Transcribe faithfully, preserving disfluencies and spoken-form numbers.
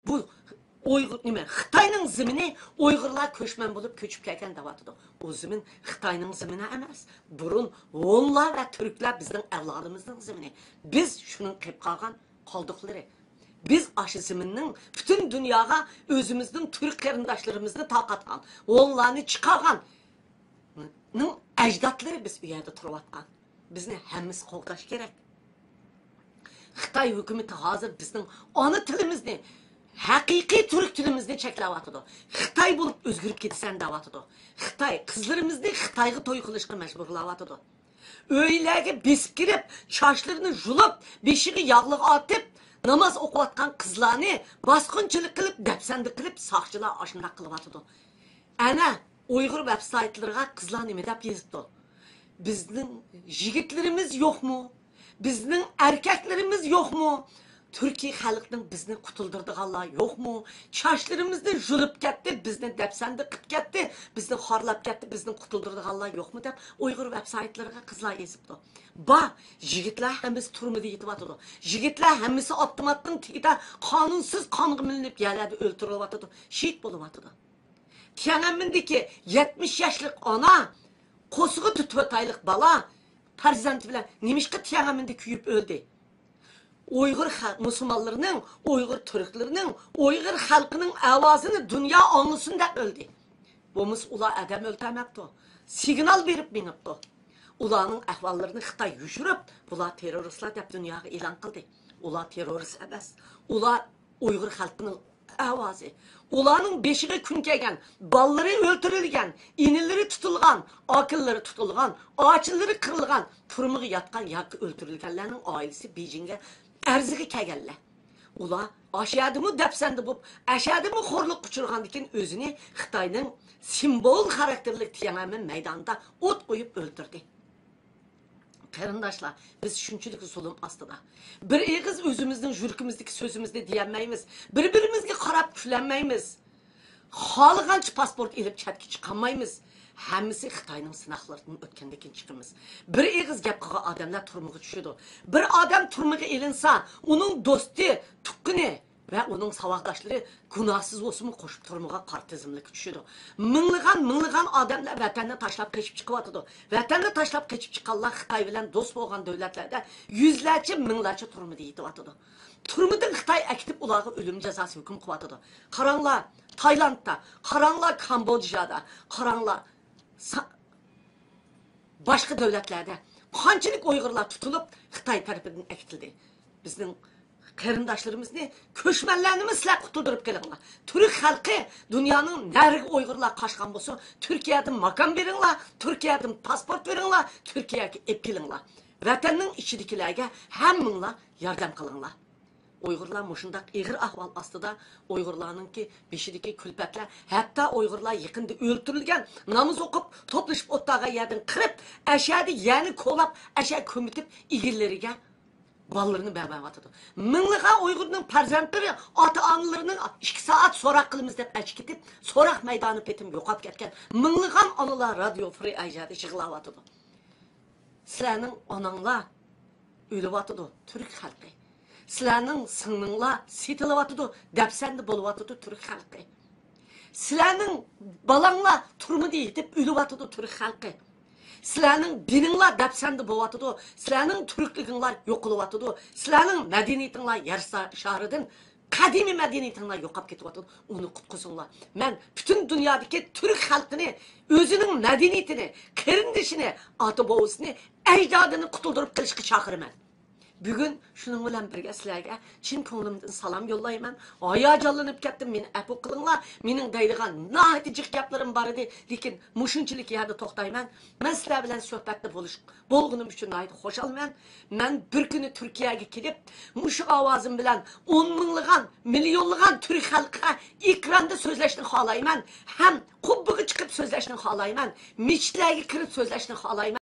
bu Uygur nima? Xitoyning zimini Uyg'urlar ko'chman bo'lib ko'chib kelgan deyapti. O zimin Xitoyning zimini emas. Burun onlar va turklar bizning avlodimizning zimini. Biz shuning qilib qolgan qoldiqlari. Biz aşı ziminning butun dunyoga o'zimizning turk qarindoshlarimizni taqatgan, onlarni chiqargan ning ajdodlari biz bu yerda turayotgan. Bizni hammamiz qo'llash kerak. Xitoy hukumati hozir bizning ona tilimizni, haqiqiy turk tilimizni cheklayotidu. Xitoy bo'lib o'zgarib ketsan deyapti. Xitoy qizlarimizni Xitoyga to'y qilishga majburlayapti. O'ylarga besib kirib, sochlarini yulib, beshiga yog'liq otib, namoz o'qiyotgan qizlarni bosqinchilik qilib, dafsanda qilib, soqchilar ashunday qilyapti. Ana Uyg'ur veb-saytlarga qizlar nima deb yozibdi? Bizning yigitlarimiz yo'qmi? Bizning erkaklarimiz yo'qmi? Türkiye xalqining bizni qutuldirdiganlar yo'qmi? Chochlarimizni yulib ketdi, bizni dafsanda qilib ketdi, bizni xorlab ketdi, bizni qutuldirdiganlar yo'qmi deb Uyg'ur veb-saytlariga qizlar yozibdi. Ba, yigitlar hammasi turmida yetyapti. Yigitlar hammasi avtomatning tagida qonunsiz qonga milinib yerlarda o'ltirilyapti, shahid bo'lyapti. Tiananmendagi yetmish yoshlik ona, qo'sig'i to'rt oylik bola farzandi bilan nimishqa Tiananmenda kuyib o'ldi. Uyghur Müslümanlarının, Uyghur Türklerinin, Uyghur halkının avazını dünya anlasın da öldü. Bu mis ula adam öldürmekti. Signal verip binipti. Ulanın ahvallarını Xitay yuşurup, ula teröristler de dünyaya ilan kıldı. Ula terörist emas. Ula Uyghur halkının avazı. Ulanın beşiği gün gelgen, balları öldürülgen, inileri tutulgan, akılları tutulgan, ağaçları kırılgan, turmuğu yatkan, yak öldürülgenlerinin ailesi Beijing'e Erziği kelgenler. Ula aşağıdımı depsendi bu, aşağıdımı horluk uçurgan diken özünü Xitay'nın simbol karakterlik Tiananmen meydanında ot koyup öldürdü. Qarindoshlar, biz shunchalik zulm ostida. Bir eg'iz o'zimizning yurkimizdagi so'zimizni deyolmaymiz. Bir-birimizga qarab kulanmaymiz. Xohlagancha pasport elib chatga chiqolmaymiz. Hammasi Xitoyning sinoqlaridan o'tgandan keyin chiqamiz. Bir eg'iz gap qilgan odamlar turmuga tushadi. Bir odam turmuga elinsa, uning do'sti, tuqqini ve onun savaşdaşları günahsız olsun mu koşup turmuğa partizmlik düşürdü. Mınlıgan mınlıgan adamlar vatanını taşlap geçip çıkıvatıdı. Vatanını taşlap geçip çıkanlar Xitay bilen dost boğan devletlerde yüzlerce mınlarca turmu deyivatıdı. Turmudun Xitay ekitip ulağı ölüm cezası hüküm kıvatıdı. Karanlar Tayland'da, karanlar Kambodja'da, karanlar başka devletlerde kançılık Uygurlar tutulup Xitay tarafından ekitildi. Bizim qarindoshlarimiz ne? Köşmenlerimiz sizler kutuldurup gelinglar. Türk halkı dünyanın nerede Uygurlar kaçkan bolsa, Türkiye'den makam veringlar, Türkiye'den pasport veringlar, Türkiye'ye ep kelinglar. Vatanning ichidagilarga hammanglar yordam qilinglar. Uygurlar mushundaq ig'ir ahvol ostida Uygurlarninki beshidagi kulpatlar, hatto Uygurlar yaqinda o'ltirilgan, namoz o'qib, to'plashib o'tdaga yerdan qirib, ashadi yani qo'lab, asha ko'mitib igillariga ballarını berbayatıdı. Mınlığa Uygur'un farzandları, ata-analarının iki saat sorak kılımız dep açık edip, sorak meydanı petim yoqap ketken, mınlığa analar Radio Free Ajadı çıgılavatıdı. Sizlerinin ananla ölüvatıdı Türk halkı. Sizlerinin sınınla setilevatıdı, depsendi boluvatıdı Türk halkı. Sizlerinin balanla turmu deyip ölüvatıdı Türk halkı. Sizlerinin dininler depsendi boğatıdı, sizlerinin Türklüğünler yok oluvatıdı, sizlerinin medeniyetinler yer şahırıdın, kadimi medeniyetinler yokap ketivatıdı, onu kutkusunlar. Ben bütün dünyadaki Türk halkını, özünün medeniyetini, karindişini, atı boğusunu, ecdadını kutuldurup kılışkı çakırım. Bugün şunun bilen birge sizlerge çin ko'nglimdan salam yollayman. Hayajonlanib ketdim, meni afu qilinglar. Mening deydigan nahati jiq gaplarim bor edi, lekin mushunchalik yerda to'xtayman. Men sizlar bilan suhbatda bo'lish bo'lg'unim uchun nahati xushalman. Men bir kuni Turkiyaga kelib, mushu ovozim bilan o'n minglagan, millionlagan turk xalqiga ekranda so'zlashni xohlayman. Ham qubbiga chiqib so'zlashni xohlayman. Mechitlarga kirib so'zlashni xohlayman.